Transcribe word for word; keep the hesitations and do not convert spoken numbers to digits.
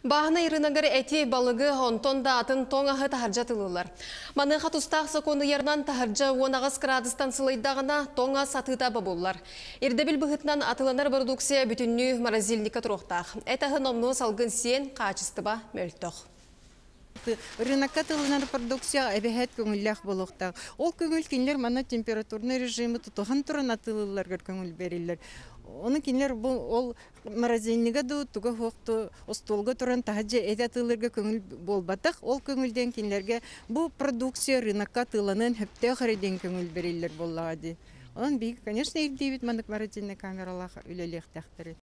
Бағына ирынагар әти балығы онтон да атын тоңағы тахаржатылылар. Маны қатустақ соқоны ернан тахаржа онағыз градустан сылайдағына тоңа сатыта бабулар. Ирдебіл бұғытнан атыланар продукция бүтінні морозильника тұруқтақ. Әтіғын омну салғын сен қачыстыба мөлттіқ. Рынокка тылынар продукция әбәхәт көңілләқ болуқтақ. Ол көңіл кенлер мана температурный режимі тұтыған тұрын атылыларға көңіл берілер. Оны кенлер ол морозильнига ду туга хоқты остолға тұрын тахаджа әді атылырға көңіл болбатық. Ол көңілден кенлерге бұл продукция рынокка тылының хөпте қареден көңіл берілер болады. Onun bir, конечно, ilk David manık maracinne kameralar ülelek tahtırı.